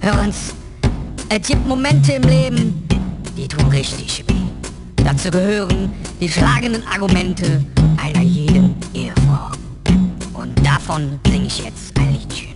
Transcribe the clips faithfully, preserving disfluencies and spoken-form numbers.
Hören's, es gibt Momente im Leben, die tun richtig weh. Dazu gehören die schlagenden Argumente einer jeden Ehefrau. Und davon sing ich jetzt ein Liedchen.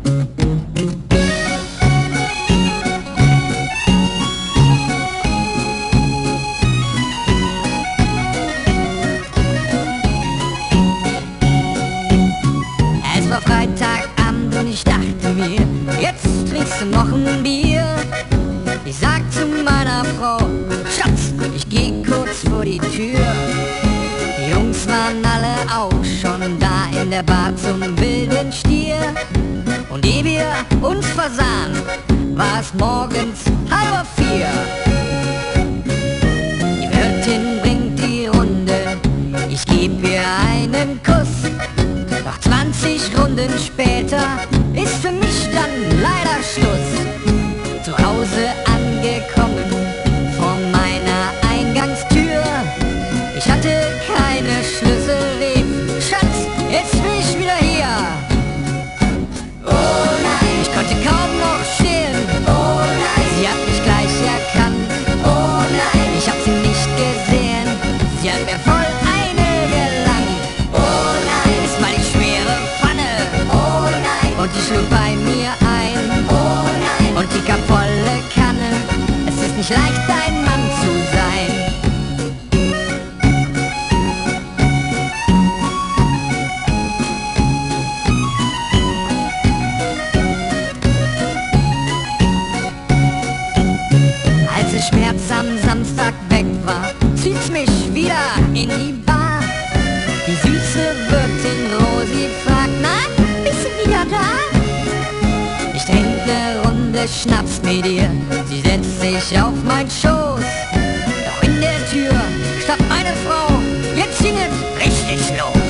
Es war Freitagabend und ich dachte mir, jetzt trinkst du noch ein Bier. Ich sag zu meiner Frau, Schatz, ich geh kurz vor die Tür. Die Jungs waren alle auch schon da in der Bar zum wilden Stier. Und ehe wir uns versahen, war es morgens halb vier. Die Wirtin bringt die Runde, ich geb ihr einen Kuss. Doch zwanzig Runden später ist für mich dann leider Schluss. Zu Hause angekommen vor meiner Eingangstür. Ich hatte keine Schlüssel, rief, Schatz, jetzt bin ich wieder hier. Oh nein, ich konnte kaum noch stehen. Oh nein, sie hat mich gleich erkannt. Oh nein, ich hab sie nicht gesehen. Sie hat mir voll eine gelangt. Oh nein, es war die schwere Pfanne. Oh nein, und die schlug bei mir ein. Oh nein, und die gab volle Kanne. Es ist nicht leicht, ein Mann zu sein. Als der Schmerz am Samstag weg war, zieht's mich wieder in die Bar. Die süße Wirtin Rosi fragt, na, bist du wieder da? Ich trink ne Runde Schnaps mit ihr, sie setzt sich auf mein Schoß. Doch in der Tür stoppt meine Frau, jetzt ging es richtig los.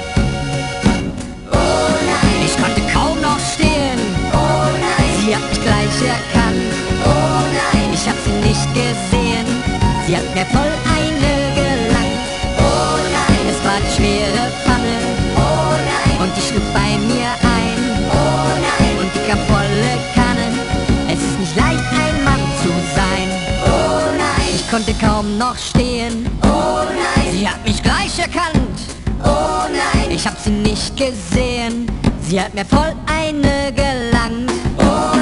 Oh nein, ich konnte kaum noch stehen. Oh nein, sie hat mich gleich erkannt. Oh nein, ich hab sie nicht gesehen. Sie hat mir voll eine gelangt. Oh nein, es war die schwere Pfanne. Oh nein, und die schlug bei mir ein. Oh nein, und die gab volle Kanne. Es ist nicht leicht, ein Mann zu sein. Oh nein, ich konnte kaum noch stehen. Oh nein, sie hat mich gleich erkannt. Oh nein, ich hab sie nicht gesehen. Sie hat mir voll eine gelangt. Oh